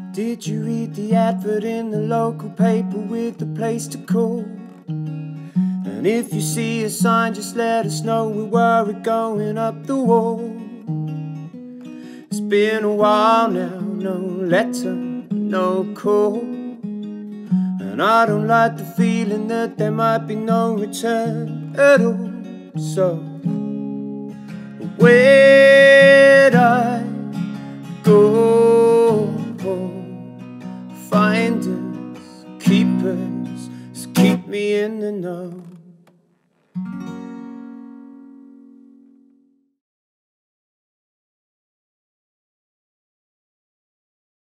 Did you read the advert in the local paper with the place to call? And if you see a sign, just let us know. We worry going up the wall. It's been a while now, no letter, no call. And I don't like the feeling that there might be no return at all. So where'd I go? Find us, keep us, keep me in the know.